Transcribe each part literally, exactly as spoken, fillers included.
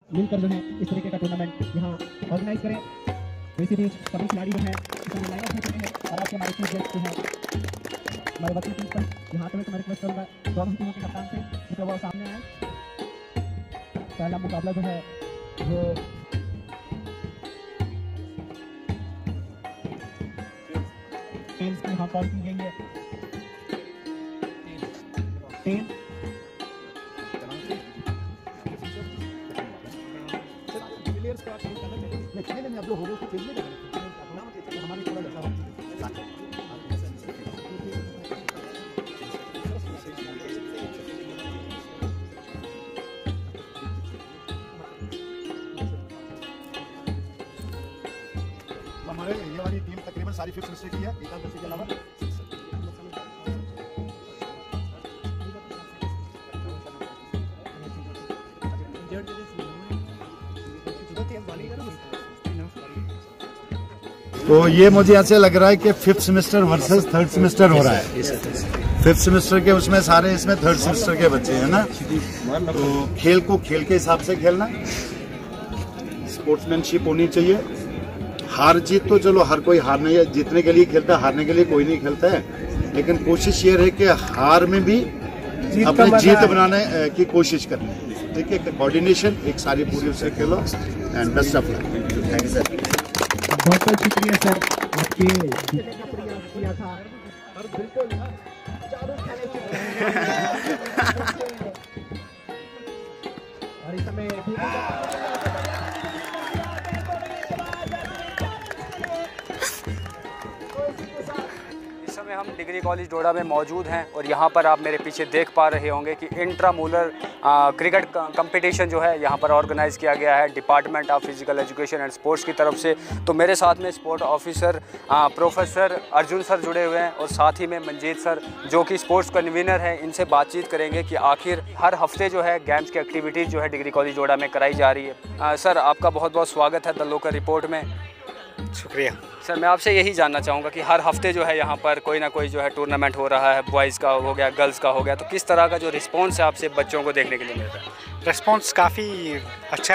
मिलकर जो है इस तरीके का टूर्नामेंट यहाँ ऑर्गेनाइज करें। वैसे भी सभी खिलाड़ी जो है इसमें लाइन अप हो चुके हैं और आज हमारे चीफ गेस्ट जो है हमारे वकील प्रिंसिपल, यहाँ पे मैं रिक्वेस्ट करूँगा दोनों टीमों के कप्तान से कि वो सामने आए। पहला मुकाबला जो है वो टेल्स की यहाँ कॉल की गई है। टेल खेलने में अब जो हो गए उसको खेलने का हमारे थोड़ा जैसा हो हमारे ये वाली टीम तकरीबन सारी फिफ्थ सेमेस्टर की है, एक आध बच्चे के अलावा। तो ये मुझे ऐसे लग रहा है कि fifth semester versus third semester हो रहा है। फिफ्थ सेमेस्टर के उसमें सारे इसमें थर्ड सेमेस्टर के बच्चे हैं ना, तो खेल को खेल के हिसाब से खेलना, स्पोर्ट्समैनशिप होनी चाहिए। हार जीत तो चलो हर कोई हारने या जीतने के लिए खेलता है, हारने के लिए कोई नहीं खेलता है, लेकिन कोशिश ये रहे कि हार में भी अपनी जीत बनाने की कोशिश करनी। ठीक है, कोऑर्डिनेशन एक सारी पूरी उससे खेलो and best of luck. Thank you sir. बहुत बहुत शुक्रिया सर आपके किया था और बिल्कुल चारों और इस समय इस समय हम डिग्री कॉलेज डोडा में मौजूद हैं और यहाँ पर आप मेरे पीछे देख पा रहे होंगे कि इंट्रामूलर क्रिकेट कंपटीशन जो है यहाँ पर ऑर्गेनाइज़ किया गया है department of physical education and sports की तरफ से। तो मेरे साथ में sport officer professor Arjun sir जुड़े हुए हैं और साथ ही में मंजीत सर जो कि स्पोर्ट्स कन्वीनर हैं। इनसे बातचीत करेंगे कि आखिर हर हफ्ते जो है गेम्स की एक्टिविटीज़ जो है डिग्री कॉलेज डोडा में कराई जा रही है। आ, सर आपका बहुत बहुत स्वागत है द लोकल रिपोर्ट में। शुक्रिया सर, मैं आपसे यही जानना चाहूँगा कि हर हफ्ते जो है यहाँ पर कोई ना कोई जो है टूर्नामेंट हो रहा है, बॉयज़ का हो गया, गर्ल्स का हो गया, तो किस तरह का जो रिस्पांस है आपसे बच्चों को देखने के लिए मिल रहा है? रिस्पांस काफ़ी अच्छा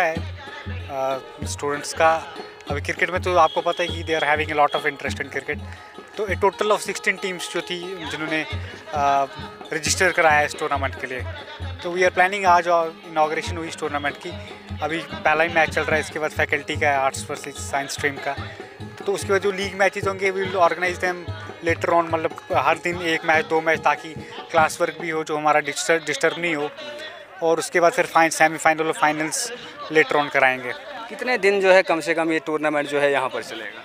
है स्टूडेंट्स का। अभी क्रिकेट में तो आपको पता है कि they are having a lot of interest in cricket. तो a total of sixteen teams जो थी जिन्होंने रजिस्टर कराया है इस टूर्नामेंट के लिए। तो वी आर प्लानिंग, आज और इनाग्रेशन हुई इस टूर्नामेंट की, अभी पहला ही मैच चल रहा है, इसके बाद फैकल्टी का है आर्ट्स वर्सेस साइंस स्ट्रीम का। तो उसके बाद जो लीग मैचेस होंगे we will organise them later on, मतलब हर दिन एक मैच दो मैच, ताकि क्लास वर्क भी हो जो हमारा डिस्टर्ब डिस्टर्ब नहीं हो। और उसके बाद फिर फाइन सेमीफाइनल और फाइनल्स लेटर ऑन कराएंगे। कितने दिन जो है कम से कम ये टूर्नामेंट जो है यहाँ पर चलेगा?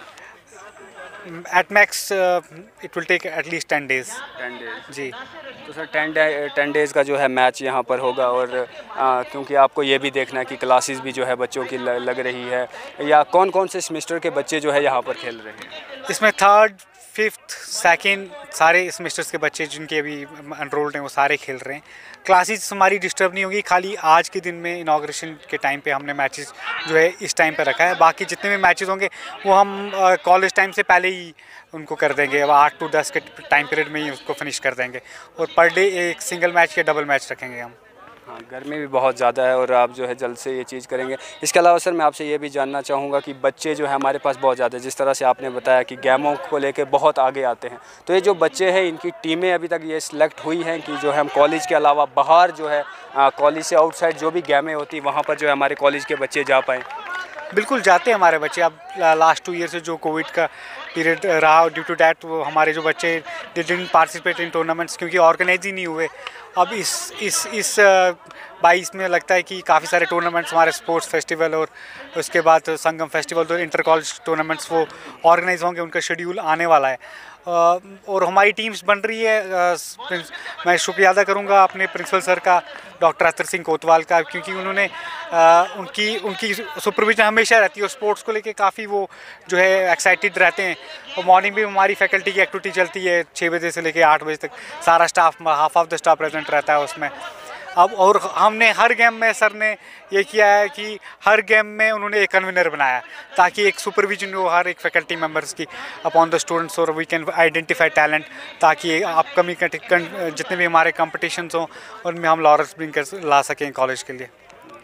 At max it will take at least ten days. Ten days जी। तो sir ten day ten days का जो है मैच यहाँ पर होगा और आ, क्योंकि आपको ये भी देखना है कि क्लासेस भी जो है बच्चों की ल, लग रही है, या कौन कौन से सेमेस्टर के बच्चे जो है यहाँ पर खेल रहे हैं? इसमें थर्ड फिफ्थ सेकेंड सारे सेमेस्टर्स के बच्चे जिनके अभी एनरोल्ड हैं वो सारे खेल रहे हैं। क्लासेस हमारी डिस्टर्ब नहीं होगी, खाली आज के दिन में इनाग्रेशन के टाइम पे हमने मैचेस जो है इस टाइम पे रखा है। बाकी जितने भी मैचेस होंगे वो हम कॉलेज टाइम से पहले ही उनको कर देंगे, अब आठ टू दस के टाइम पीरियड में ही उसको फिनिश कर देंगे। और पर डे एक सिंगल मैच या डबल मैच रखेंगे हम। हाँ, गर्मी भी बहुत ज़्यादा है और आप जो है जल्द से ये चीज़ करेंगे। इसके अलावा सर मैं आपसे ये भी जानना चाहूँगा कि बच्चे जो है हमारे पास बहुत ज़्यादा है, जिस तरह से आपने बताया कि गेमों को लेके बहुत आगे आते हैं, तो ये जो बच्चे हैं इनकी टीमें अभी तक ये सिलेक्ट हुई हैं कि जो है हम कॉलेज के अलावा बाहर जो है कॉलेज से आउटसाइड जो भी गेमें होती वहाँ पर जो है हमारे कॉलेज के बच्चे जा पाएँ? बिल्कुल जाते हैं हमारे बच्चे। अब लास्ट टू ईयर से जो कोविड का पीरियड रहा, ड्यू टू डैट वो हमारे जो बच्चे they didn't participate in tournaments क्योंकि ऑर्गेनाइज ही नहीं हुए। अब इस इस इस बाईस में लगता है कि काफ़ी सारे टूर्नामेंट्स हमारे स्पोर्ट्स फेस्टिवल और उसके बाद संगम फेस्टिवल, जो इंटर कॉलेज टूर्नामेंट्स वो ऑर्गेनाइज होंगे, उनका शेड्यूल आने वाला है। और हमारी टीम्स बन रही है। मैं शुक्रिया अदा करूंगा अपने प्रिंसिपल सर का, डॉक्टर अतर सिंह कोतवाल का, क्योंकि उन्होंने उनकी उनकी सुपरविजन हमेशा रहती है और स्पोर्ट्स को लेके काफ़ी वो जो है एक्साइटेड रहते हैं। और मॉर्निंग भी हमारी फैकल्टी की एक्टिविटी चलती है छः बजे से लेके आठ बजे तक, सारा staff, half of the staff present रहता है उसमें। अब और हमने हर गेम में सर ने ये किया है कि हर गेम में उन्होंने एक कन्वीनर बनाया ताकि एक सुपरविजन हो हर एक फैकल्टी मेंबर्स की अपॉन द स्टूडेंट्स, और वी कैन आइडेंटिफाई टैलेंट, ताकि अपकमिंग जितने भी हमारे कॉम्पिटिशन्स हों उनमें हम लॉरेंस ब्रिंग कर ला सकें कॉलेज के लिए।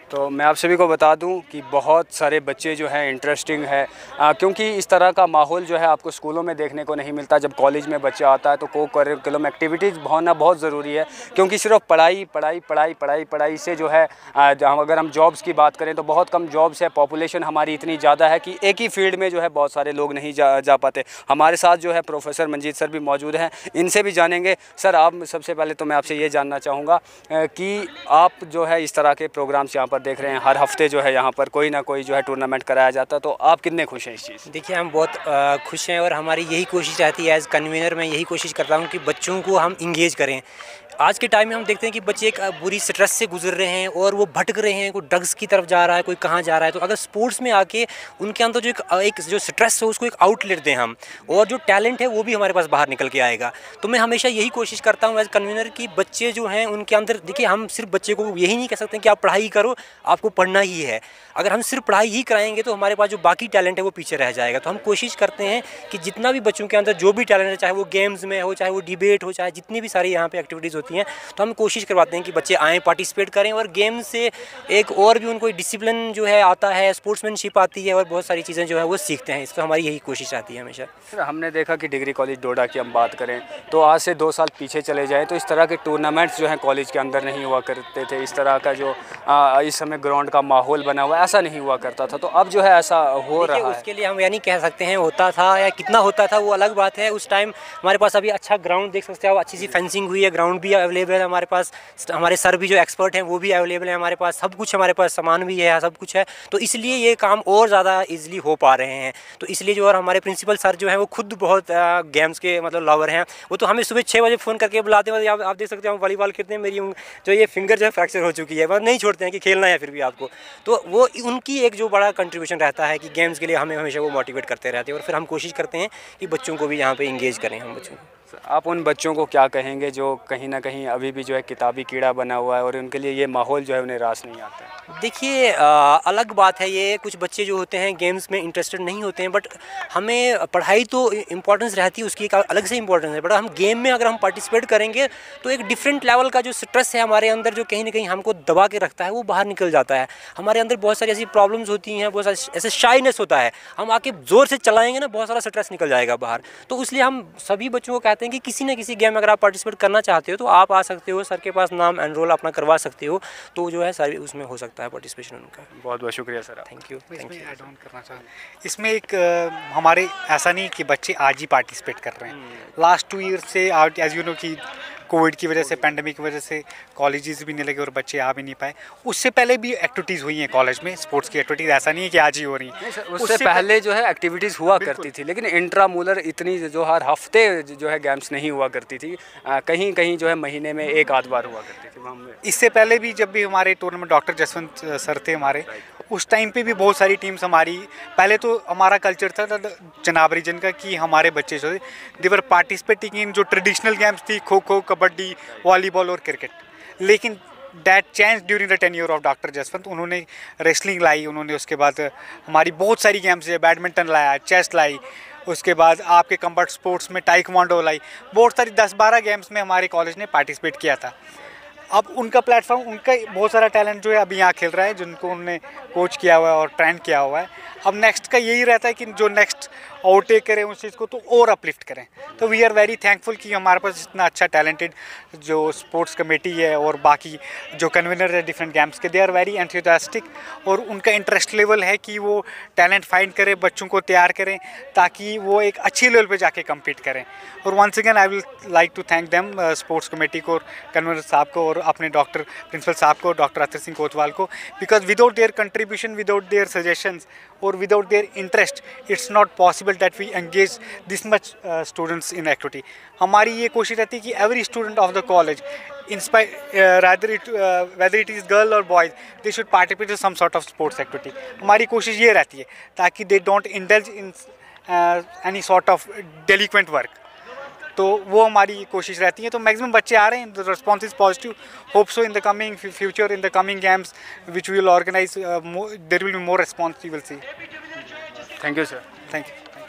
तो मैं आप सभी को बता दूं कि बहुत सारे बच्चे जो हैं इंटरेस्टिंग है, आ, क्योंकि इस तरह का माहौल जो है आपको स्कूलों में देखने को नहीं मिलता। जब कॉलेज में बच्चा आता है तो को करिकुलम एक्टिविटीज़ होना बहुत ज़रूरी है, क्योंकि सिर्फ पढ़ाई पढ़ाई पढ़ाई पढ़ाई पढ़ाई से जो है आ, अगर हम जॉब्स की बात करें तो बहुत कम जॉब्स है। पॉपुलेशन हमारी इतनी ज़्यादा है कि एक ही फील्ड में जो है बहुत सारे लोग नहीं जा, जा पाते। हमारे साथ जो है प्रोफेसर मंजीत सर भी मौजूद हैं, इनसे भी जानेंगे। सर, आप सबसे पहले तो मैं आपसे ये जानना चाहूँगा कि आप जो है इस तरह के प्रोग्राम्स यहाँ पर देख रहे हैं, हर हफ्ते जो है यहाँ पर कोई ना कोई जो है टूर्नामेंट कराया जाता है, तो आप कितने खुश हैं इस चीज़? देखिए, हम बहुत आ, खुश हैं और हमारी यही कोशिश रहती है। एज़ कन्वीनर मैं यही कोशिश करता हूँ कि बच्चों को हम इंगेज करें। आज के टाइम में हम देखते हैं कि बच्चे एक बुरी स्ट्रेस से गुजर रहे हैं और वो भटक रहे हैं, कोई ड्रग्स की तरफ जा रहा है, कोई कहाँ जा रहा है। तो अगर स्पोर्ट्स में आके उनके अंदर जो एक, एक जो स्ट्रेस है उसको एक आउटलेट दें हम, और जो टैलेंट है वो भी हमारे पास बाहर निकल के आएगा। तो मैं हमेशा यही कोशिश करता हूँ एज कन्वीनर कि बच्चे जो हैं उनके अंदर, देखिए हम सिर्फ बच्चे को यही नहीं कह सकते कि आप पढ़ाई करो, आपको पढ़ना ही है। अगर हम सिर्फ पढ़ाई ही कराएंगे तो हमारे पास जो बाकी टैलेंट है वो पीछे रह जाएगा। तो हम कोशिश करते हैं कि जितना भी बच्चों के अंदर जो भी टैलेंट है, चाहे वो गेम्स में हो, चाहे वो डिबेट हो, चाहे जितनी भी सारी यहाँ पे एक्टिविटीज़ होती हैं, तो हम कोशिश करवाते हैं कि बच्चे आएँ, पार्टिसिपेट करें, और गेम से एक और भी उनको डिसिप्लिन जो है आता है, स्पोर्ट्समैनशिप आती है, और बहुत सारी चीज़ें जो है वो सीखते हैं। इस पर हमारी यही कोशिश आती है हमेशा। सर, हमने देखा कि डिग्री कॉलेज डोडा की हम बात करें तो आज से दो साल पीछे चले जाएँ तो इस तरह के टूर्नामेंट्स जो हैं कॉलेज के अंदर नहीं हुआ करते थे। इस तरह का जो आ, इस समय ग्राउंड का माहौल बना हुआ है, ऐसा नहीं हुआ करता था। तो अब जो है ऐसा हो रहा है। उसके लिए हम यह नहीं कह सकते हैं होता था या कितना होता था, वो अलग बात है। उस टाइम हमारे पास अभी अच्छा ग्राउंड देख सकते हैं आप, अच्छी सी फेंसिंग हुई है, ग्राउंड भी अवेलेबल है हमारे पास, हमारे सर भी जो एक्सपर्ट हैं वो भी अवेलेबल है हमारे पास, सब कुछ हमारे पास, सामान भी है, सब कुछ है। तो इसलिए ये काम और ज़्यादा ईजिली हो पा रहे हैं। तो इसलिए जो और हमारे प्रिंसिपल सर जो हैं वो खुद बहुत गेम्स के मतलब लवर हैं। वो तो हमें सुबह छः बजे फ़ोन करके बुलाते हैं। आप, आप देख सकते हैं हम वॉलीबॉल खेलते हैं, मेरी जो ये फिंगर जो है फ्रैक्चर हो चुकी है, वह नहीं छोड़ते हैं कि खेलना है फिर भी आपको। तो वो उनकी एक जो बड़ा कंट्रीब्यूशन रहता है कि गेम्स के लिए हमें हमेशा वो मोटिवेट करते रहते हैं, और फिर हम कोशिश करते हैं कि बच्चों को भी यहाँ पे इंगेज करें हम बच्चों को। आप उन बच्चों को क्या कहेंगे जो कहीं ना कहीं अभी भी जो है किताबी कीड़ा बना हुआ है और उनके लिए ये माहौल जो है उन्हें रास नहीं आता है? देखिए, अलग बात है ये, कुछ बच्चे जो होते हैं गेम्स में इंटरेस्टेड नहीं होते हैं, बट हमें पढ़ाई तो इंपॉर्टेंस रहती है, उसकी एक अलग से इंपॉर्टेंस है। बट हम गेम में अगर हम पार्टिसिपेट करेंगे तो एक डिफरेंट लेवल का जो स्ट्रेस है हमारे अंदर, जो कहीं ना कहीं हमको दबा के रखता है, वो बाहर निकल जाता है। हमारे अंदर बहुत सारी ऐसी प्रॉब्लम्स होती हैं, बहुत सारी ऐसे शाइनेस होता है, हम आके ज़ोर से चलाएंगे ना, बहुत सारा स्ट्रेस निकल जाएगा बाहर। तो इसलिए हम सभी बच्चों को कहते हैं कि किसी न किसी गेम अगर आप पार्टिसिपेट करना चाहते हो तो आप आ सकते हो, सर के पास नाम एनरोल अपना करवा सकते हो, तो जो है सारी उसमें हो सकता है पार्टिसिपेशन उनका। बहुत बहुत शुक्रिया sir, thank you. Thank you. Add on करना चाहूँ इसमें एक आ, हमारे ऐसा नहीं कि बच्चे आज ही पार्टिसिपेट कर रहे हैं। लास्ट टू ईयर से एज यू नो कि कोविड की वजह से, पेंडेमिक की वजह से कॉलेजेस भी नहीं लगे और बच्चे आ भी नहीं पाए। उससे पहले भी एक्टिविटीज़ हुई हैं कॉलेज में, स्पोर्ट्स की एक्टिविटीज़, ऐसा नहीं है कि आज ही हो रही हैं। उससे, उससे पहले जो है एक्टिविटीज़ हुआ करती थी, लेकिन इंट्रामूलर इतनी जो हर हफ्ते जो है गेम्स नहीं हुआ करती थी, आ, कहीं कहीं जो है महीने में एक आध बार हुआ करती थी। इससे पहले भी जब भी हमारे टूर्नामेंट डॉक्टर जसवंत सर थे हमारे, उस टाइम पे भी बहुत सारी टीम्स हमारी, पहले तो हमारा कल्चर था जनाब रीजन का कि हमारे बच्चे जो दे वर पार्टिसिपेटिंग इन जो ट्रेडिशनल गेम्स थी, खो खो, कबड्डी, वॉलीबॉल और क्रिकेट। लेकिन that change during the tenure of doctor Jaswant. उन्होंने रेसलिंग लाई, उन्होंने उसके बाद हमारी बहुत सारी गेम्स है, बैडमिंटन लाया, चेस लाई, उसके बाद आपके कम्बैट स्पोर्ट्स में टाइक्वांडो लाई, बहुत सारी दस बारह गेम्स में हमारे कॉलेज ने पार्टिसिपेट किया था। अब उनका प्लेटफॉर्म, उनका बहुत सारा टैलेंट जो है अभी यहाँ खेल रहा है, जिनको उन्होंने कोच किया हुआ है और ट्रेन किया हुआ है। अब नेक्स्ट का यही रहता है कि जो नेक्स्ट ओवरटेक करें उस चीज़ को, तो और अपलिफ्ट करें। तो वी आर वेरी थैंकफुल कि हमारे पास इतना अच्छा टैलेंटेड जो स्पोर्ट्स कमेटी है और बाकी जो कन्वीनर है डिफरेंट गेम्स के, दे आर वेरी एंथुसियास्टिक, और उनका इंटरेस्ट लेवल है कि वो टैलेंट फाइंड करें, बच्चों को तैयार करें ताकि वो एक अच्छी लेवल पे जाके कम्पीट करें। और once again I will like to thank them, sports committee को, कन्वीनर साहब को और अपने डॉक्टर प्रिंसिपल साहब को, डॉक्टर अतर सिंह कोतवाल को, because without their contribution, without their suggestions और without their interest, it's not possible that we engage this much uh, students in activity. हमारी ये कोशिश रहती है कि every student of the college, in spite uh, rather it uh, whether it is girl or boys, they should participate in some sort of sports activity. हमारी कोशिश ये रहती है ताकि they don't indulge in uh, any sort of delinquent work. तो वो हमारी कोशिश रहती है। तो मैक्सिमम बच्चे आ रहे हैं, the response is positive. Hope so in the coming future, in the coming games which we will organise, there will be more response, you will see. Thank you sir. Thank you.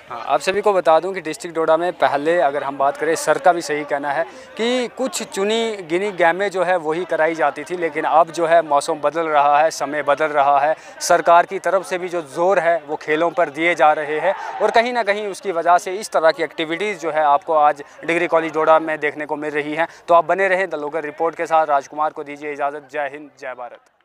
हाँ, आप सभी को बता दूं कि district डोडा में पहले अगर हम बात करें, सर का भी सही कहना है कि कुछ चुनी गिनी गेमें जो है वही कराई जाती थी, लेकिन अब जो है मौसम बदल रहा है, समय बदल रहा है, सरकार की तरफ से भी जो जोर है वो खेलों पर दिए जा रहे हैं और कहीं ना कहीं उसकी वजह से इस तरह की एक्टिविटीज़ जो है आपको आज डिग्री कॉलेज डोडा में देखने को मिल रही हैं। तो आप बने रहें द लोकल रिपोर्ट के साथ। राजकुमार को दीजिए इजाज़त। जय हिंद, जय भारत।